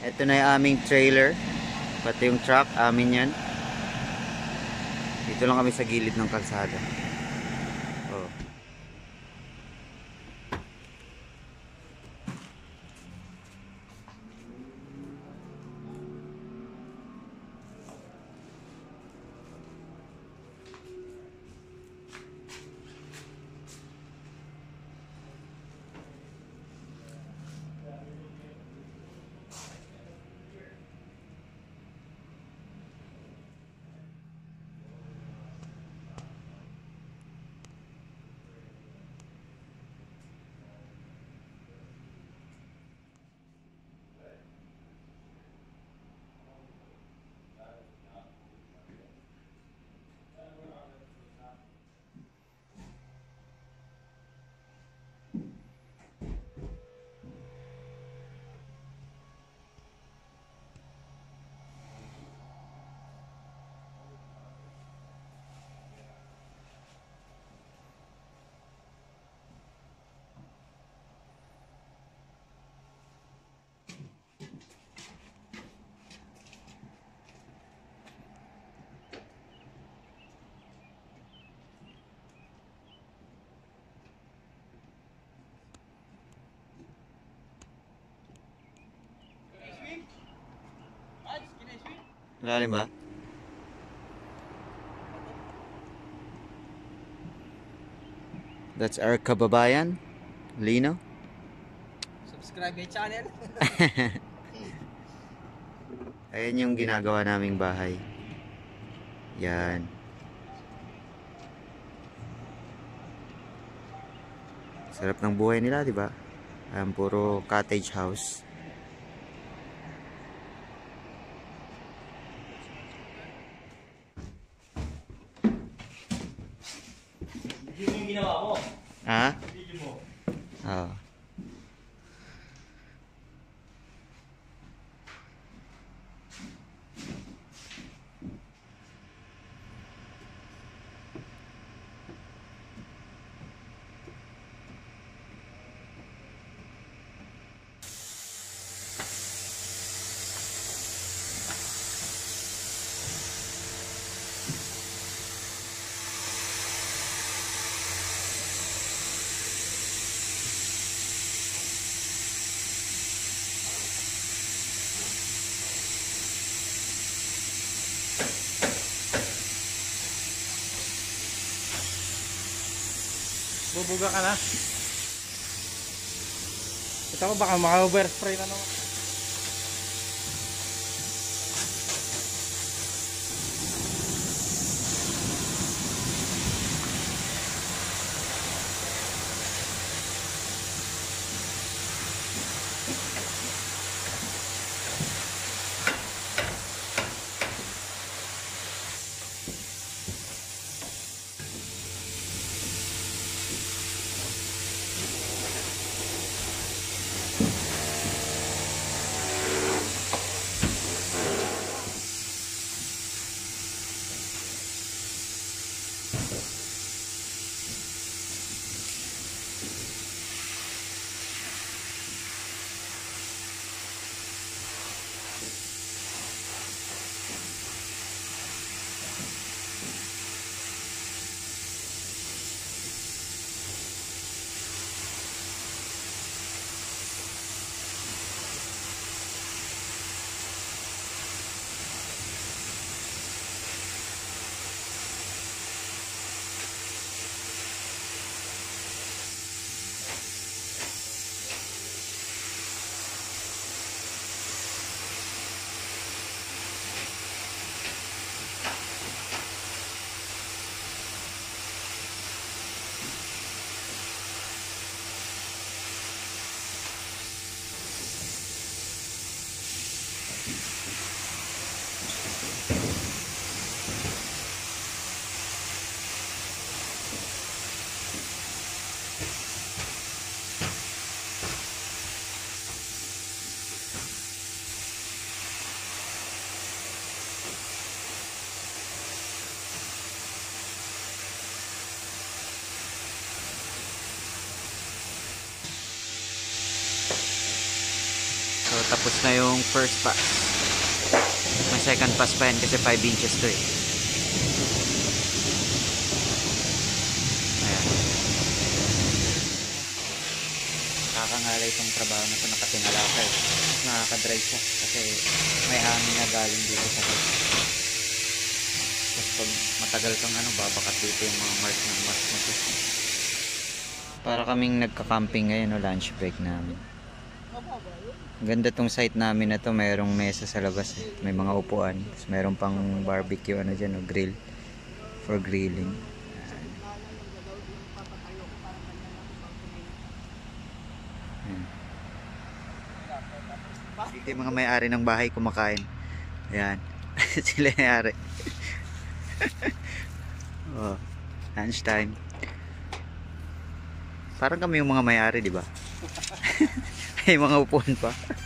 Ito na yung aming trailer. Pati yung truck, amin yan. Dito lang kami sa gilid ng kalsada. Oh. Lalim ba? That's our kababayan, Lino. Subscribe my channel. Ayan yung ginagawa naming bahay. Yan. Sarap ng buhay nila, di ba? Puro cottage house. Video yung ginawa mo. Ha? Video mo. Oo. Bubuga ka na. Ito ko baka maka-overspray na naman. tapos na yung first pass. May second pass pa yan kasi 5 inches to eh. Ayan. Nakakangalay itong trabaho na ito, nakatingala ka eh. Nakakadrive siya kasi may hangin na galing dito sa house. Tapos pag matagal kang babakat dito yung mga mark ng mark na ito. Para kaming nagka-camping ngayon, lunch break namin. Ganda tong site namin na to, mayroong mesa sa labas eh. May mga upuan, tapos mayroong pang barbecue dyan, grill for grilling. Dito yung mga may-ari ng bahay kumakain. Ayan. Sila may-ari. Oh, lunch time. Parang kami yung mga may-ari, di ba? May mga upuan pa.